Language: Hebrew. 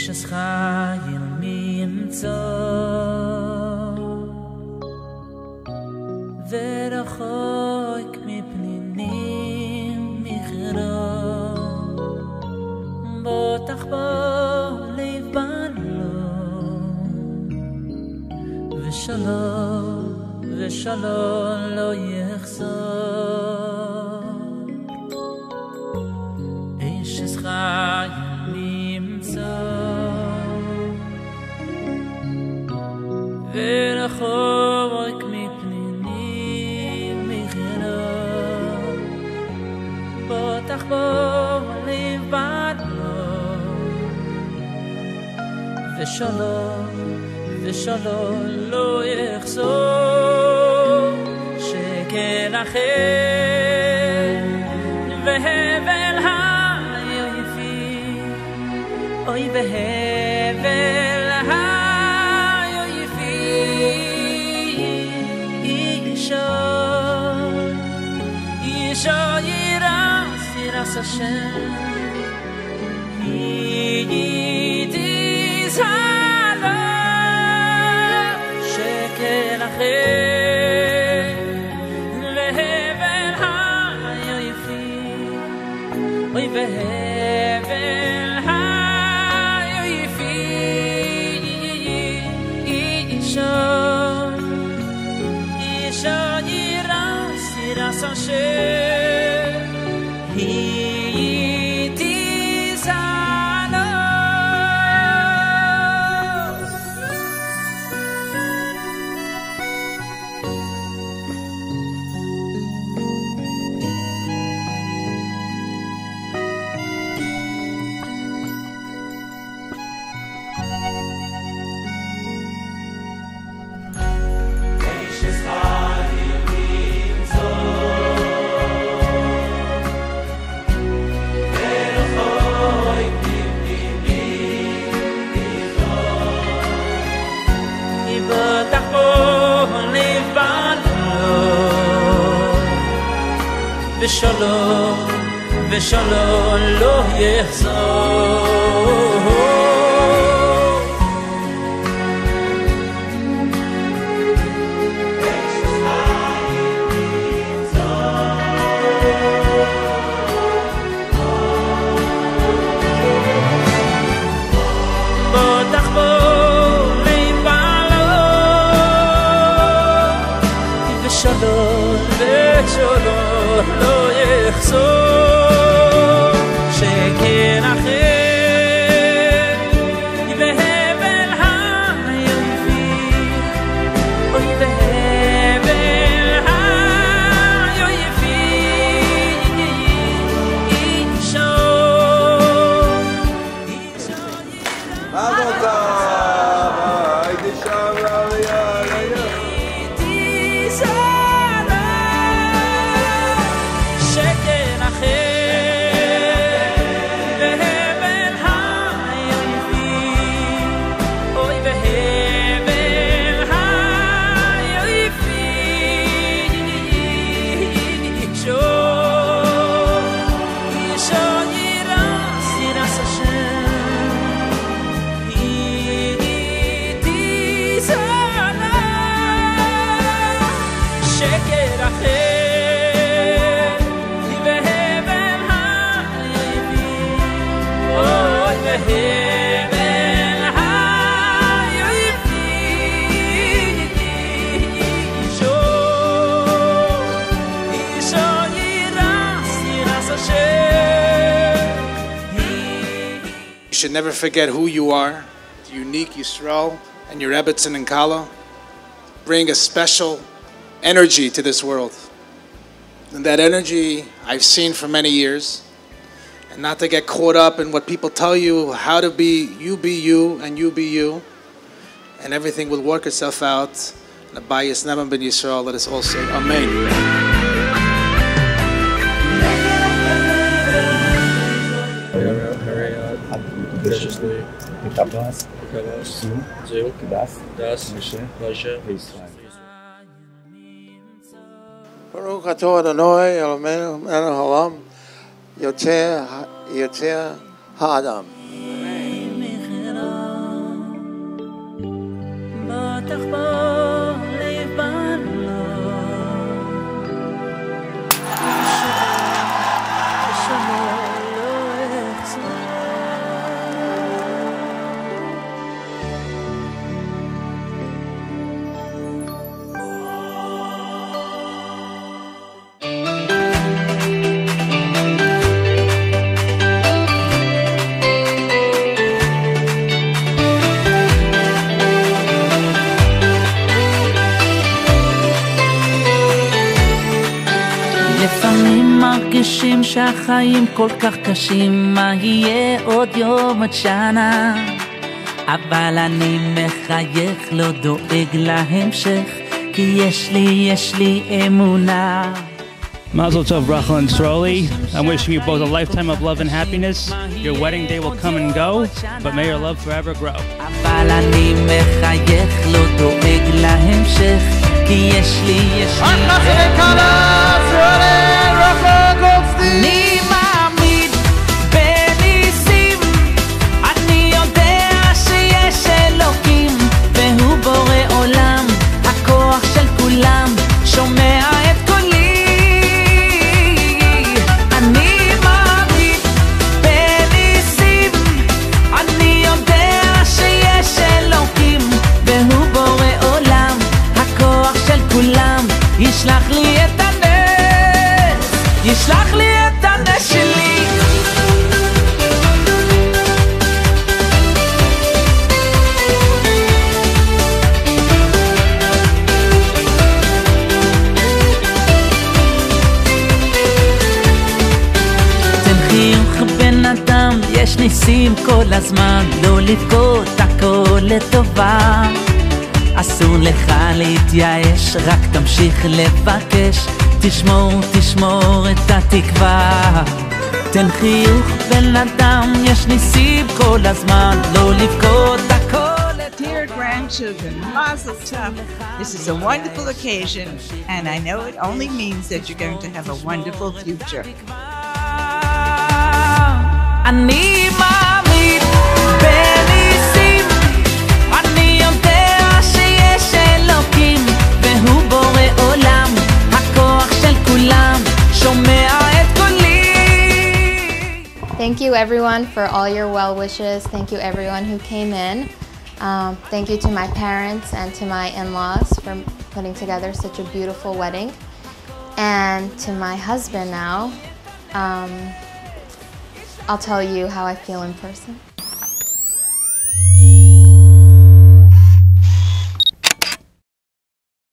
es Chayil Mimtzo Verachoik Mipninim Michro Botach Bo Lev Balo V'shalom Lo Yechzor Eish es Chayil Mimtzo Verachoik Mipninim Michro Botach Bo Lev Balo V'shalom Lo Yechzor Shekel Acher Vehevel HaYoifi Oy Vehevel HaYoifi Isha Yiras Hashem Yidis Halal Shekel Acher Vehevel HaYoifi Oy Vehevel HaYoifi Isha Yiras Hashem Yidis Halal V'shalom Lo Yechzor Botach Bo Lev Balo V'shalom Lo Yechzor Shekel Acher Vehevel HaYoifi Oy Vehevel HaYoifi Isha Shekel Acher Vehevel HaYoifi Oy Vehevel HaYoifi Isha Yiras Hashem Yidis Halal Shekel Acher Vehevel HaYoifi Oy Vehevel HaYoifi Isha Yiras Hashem You should never forget who you are, the unique Yisrael, and your Rebbetzin and Kala. Bring a special energy to this world. And that energy I've seen for many years. And not to get caught up in what people tell you, how to be you, and you be you. And everything will work itself out. And the bias never been Yisrael. Let us all say Amen. Graciously, Mikabas, Zil, Das, Moshe, Israel. Baruch atah Adonai Eloheinu melech haolam yotzer ha'adam. מרגישים שהחיים כל כך קשים, מה יהיה עוד יום עד שנה? אבל אני מחייך, לא דואג להמשך, כי יש לי אמונה. Mazel tov, Rachel and Sroli. I'm wishing you both a lifetime of love and happiness. Your wedding day will come and go, but may your love forever grow. אבל אני מחייך, לא דואג להמשך, כי יש לי אני מאמין בניסים, אני יודע שיש אלוקים, והוא בורא עולם, הכוח של כולם, שומע את קולי. אני מאמין בניסים, אני יודע שיש אלוקים, והוא בורא עולם, הכוח של כולם, ישלח לי את הנס, ישלח לי את הנס שלי. תן חיוך בן אדם, יש ניסים כל הזמן, לא לבכות, הכל לטובה. אסור לך להתייאש, רק תמשיך לבקש, תשמור את התקווה. תן חיוך בן אדם, יש ניסים כל הזמן, לא לבכות, הכל. Dear grandchildren, Mazel Tov. This is a wonderful occasion, and I know it only means that you're going to have a wonderful future. אני מאמין בניסים, אני יודע שיש אלוקים, והוא בורא עולם, הכוח של כולם, שומע את קולי. Thank you everyone for all your well wishes. Thank you everyone who came in. Thank you to my parents and to my in-laws for putting together such a beautiful wedding. And to my husband now, I'll tell you how I feel in person.